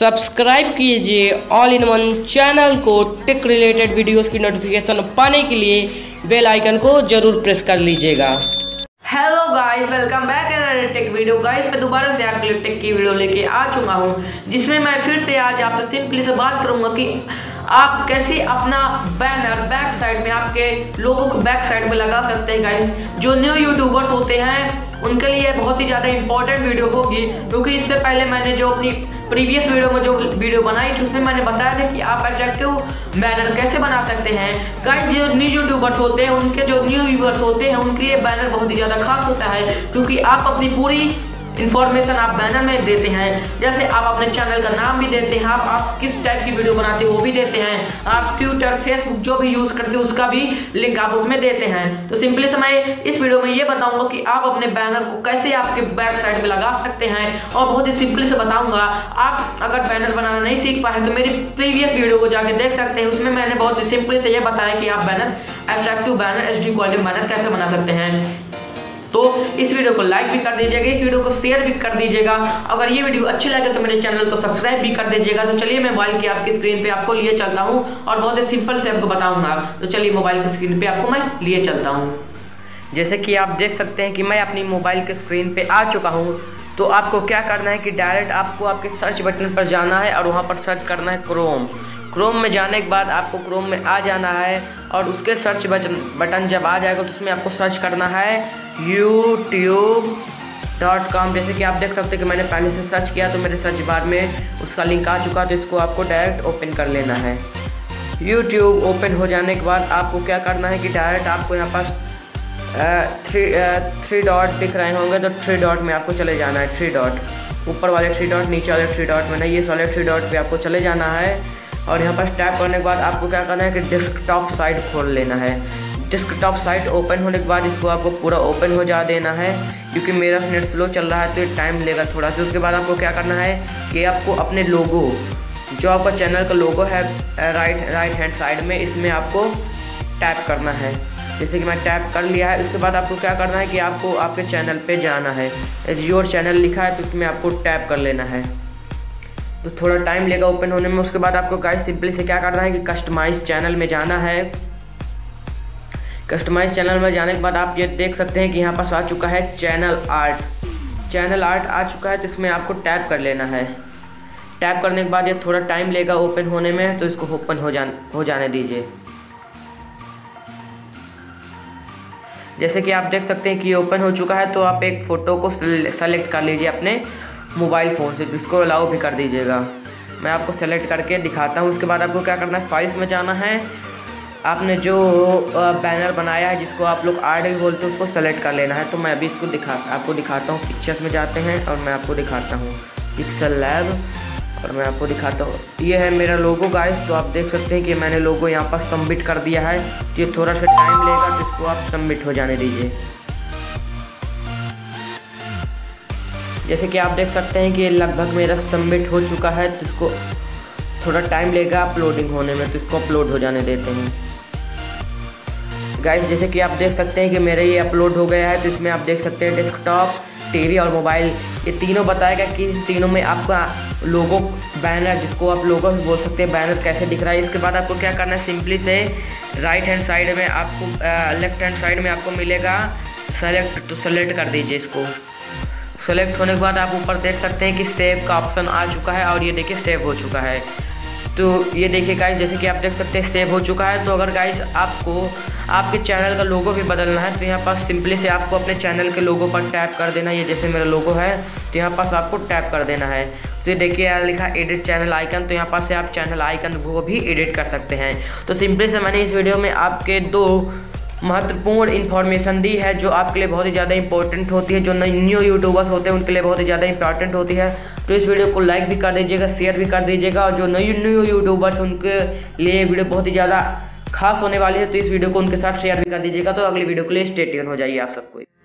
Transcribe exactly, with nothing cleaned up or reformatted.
Subscribe कीजिए all in one channel को tech related videos की नोटिफिकेशन पाने के लिए बेल आइकन को जरूर प्रेस कर लीजिएगा। Hello guys, welcome back in tech video. Guys मैं दोबारा से आपके लिए टेक की वीडियो लेके आ चुका हूँ, जिसमें मैं फिर से आज आपसे सिंपली से बात करूँगा कि आप कैसे अपना बैनर बैक साइड में आपके लोगों को बैक साइड में लगा सकते हैं। गाइस जो न्यू यूट्यूबर्स होते हैं उनके लिए बहुत ही ज़्यादा इंपॉर्टेंट वीडियो होगी, क्योंकि इससे पहले मैंने जो अपनी प्रीवियस वीडियो में जो वीडियो बनाई थी उसमें मैंने बताया था कि आप अट्रैक्टिव बैनर कैसे बना सकते हैं। गाइस जो न्यू यूट्यूबर्स होते हैं उनके जो न्यू व्यूअर्स होते हैं उनके लिए बैनर बहुत ही ज़्यादा खास होता है, क्योंकि आप अपनी पूरी इन्फॉर्मेशन आप बैनर में देते हैं। जैसे आप अपने चैनल का नाम भी देते हैं, आप, आप किस टाइप की वीडियो बनाते हैं वो भी देते हैं, आप ट्विटर फेसबुक जो भी यूज़ करते हैं उसका भी लिंक आप उसमें देते हैं। तो सिंपली से मैं इस वीडियो में ये बताऊंगा कि आप अपने बैनर को कैसे आपके बैक साइड में लगा सकते हैं, और बहुत ही सिंपली से बताऊंगा। आप अगर बैनर बनाना नहीं सीख पाए तो मेरी प्रीवियस वीडियो को जाके देख सकते हैं, उसमें मैंने बहुत ही सिंपली से ये बताया कि आप banner attractive banner H D quality banner कैसे बना सकते हैं। तो इस वीडियो को लाइक भी कर दीजिएगा, इस वीडियो को शेयर भी कर दीजिएगा। अगर ये वीडियो अच्छी लगे तो मेरे चैनल को सब्सक्राइब भी कर दीजिएगा। तो चलिए मैं मोबाइल की आपकी स्क्रीन पे आपको लिए चलता हूँ और बहुत ही सिंपल से आपको बताऊंगा। तो चलिए मोबाइल की स्क्रीन पे आपको मैं लिए चलता हूँ। जैसे कि आप देख सकते हैं कि मैं अपनी मोबाइल के स्क्रीन पे आ चुका हूँ। तो आपको क्या करना है कि डायरेक्ट आपको आपके सर्च बटन पर जाना है और वहाँ पर सर्च करना है क्रोम। क्रोम में जाने के बाद आपको क्रोम में आ जाना है और उसके सर्च बटन बटन जब आ जाएगा तो उसमें आपको सर्च करना है यूट्यूब डॉट कॉम। जैसे कि आप देख सकते हैं कि मैंने पहले से सर्च किया तो मेरे सर्च बार में उसका लिंक आ चुका, तो इसको आपको डायरेक्ट ओपन कर लेना है। यूट्यूब ओपन हो जाने के बाद आपको क्या करना है कि डायरेक्ट आपको यहाँ पास थ्री थ्री डॉट दिख रहे होंगे, तो थ्री डॉट में आपको चले जाना है। थ्री डॉट ऊपर वाले थ्री डॉट, नीचे वाले थ्री डॉट में नहीं, ये वाले थ्री डॉट पे आपको चले जाना है। और यहाँ पर टैप करने के बाद आपको क्या करना है कि डेस्कटॉप साइट खोल लेना है। डेस्कटॉप साइट ओपन होने के बाद इसको आपको पूरा ओपन हो जा देना है, क्योंकि मेरा नेट स्लो चल रहा है तो ये टाइम लेगा थोड़ा सा। उसके बाद आपको क्या करना है कि आपको अपने लोगो, जो आपका चैनल का लोगो है राइट राइट हैंड साइड में, इसमें आपको टैप करना है। जैसे कि मैं टैप कर लिया है। उसके बाद आपको क्या करना है कि आपको आपके चैनल पे जाना है, योर चैनल लिखा है तो इसमें आपको टैप कर लेना है। तो थोड़ा टाइम लेगा ओपन होने में। उसके बाद आपको गाइस सिंपली से क्या करना है कि कस्टमाइज चैनल में जाना है। कस्टमाइज चैनल में जाने के बाद आप ये देख सकते हैं कि यहाँ पास आ चुका है चैनल आर्ट। चैनल आर्ट आ चुका है तो इसमें आपको टैप कर लेना है। टैप करने के बाद ये थोड़ा टाइम लेगा ओपन होने में, तो इसको ओपन हो जान हो जाने दीजिए। जैसे कि आप देख सकते हैं कि ये ओपन हो चुका है, तो आप एक फ़ोटो को सेलेक्ट कर लीजिए अपने मोबाइल फ़ोन से, जिसको अलाउ भी कर दीजिएगा। मैं आपको सेलेक्ट करके दिखाता हूँ। उसके बाद आपको क्या करना है, फाइल्स में जाना है। आपने जो बैनर बनाया है जिसको आप लोग आर्ट भी बोलते हैं उसको सेलेक्ट कर लेना है। तो मैं अभी इसको दिखा आपको दिखाता हूँ। पिक्चर्स में जाते हैं और मैं आपको दिखाता हूँ पिक्सल लैब, और मैं आपको दिखाता हूँ। ये है मेरा लोगो गाइस। तो आप देख सकते हैं कि मैंने लोगो यहाँ पर सबमिट कर दिया है। ये थोड़ा सा टाइम लेगा तो इसको आप सबमिट हो जाने दीजिए। जैसे कि आप देख सकते हैं कि लगभग मेरा सबमिट हो चुका है, तो इसको थोड़ा टाइम लेगा अपलोडिंग होने में, तो इसको अपलोड हो जाने देते हैं। गाइस जैसे कि आप देख सकते हैं कि मेरे ये अपलोड हो गया है। तो इसमें आप देख सकते हैं डेस्कटॉप, टीवी और मोबाइल, ये तीनों बताएगा कि तीनों में आपका लोगो बैनर, जिसको आप लोगो भी बोल सकते हैं, बैनर कैसे दिख रहा है। इसके बाद आपको क्या करना है, सिंपली से राइट हैंड साइड में आपको लेफ्ट हैंड साइड में आपको मिलेगा सेलेक्ट, तो सेलेक्ट कर दीजिए इसको। सेलेक्ट होने के बाद आप ऊपर देख सकते हैं कि सेव का ऑप्शन आ चुका है, और ये देखिए सेव हो चुका है। तो ये देखिए गाइस, जैसे कि आप देख सकते हैं सेव हो चुका है। तो अगर गाइस आपको आपके चैनल का लोगो भी बदलना है तो यहाँ पास सिंपली से आपको अपने चैनल के लोगो पर टैप कर देना है। ये जैसे मेरा लोगो है तो यहाँ पास आपको टैप कर देना है। तो ये देखिए यहाँ लिखा एडिट चैनल आइकन, तो यहाँ पास से आप चैनल आइकन को भी एडिट कर सकते हैं। तो सिंपली से मैंने इस वीडियो में आपके दो महत्वपूर्ण इन्फॉर्मेशन दी है, जो आपके लिए बहुत ही ज़्यादा इंपॉर्टेंट होती है, जो न्यू यूट्यूबर्स होते हैं उनके लिए बहुत ही ज़्यादा इंपॉर्टेंट होती है। तो इस वीडियो को लाइक भी कर दीजिएगा, शेयर भी कर दीजिएगा, और जो न्यू न्यू यूट्यूबर्स उनके लिए वीडियो बहुत ही ज़्यादा खास होने वाली है, तो इस वीडियो को उनके साथ शेयर भी कर दीजिएगा। तो अगली वीडियो के लिए स्टे ट्यून हो जाइए आप सबको।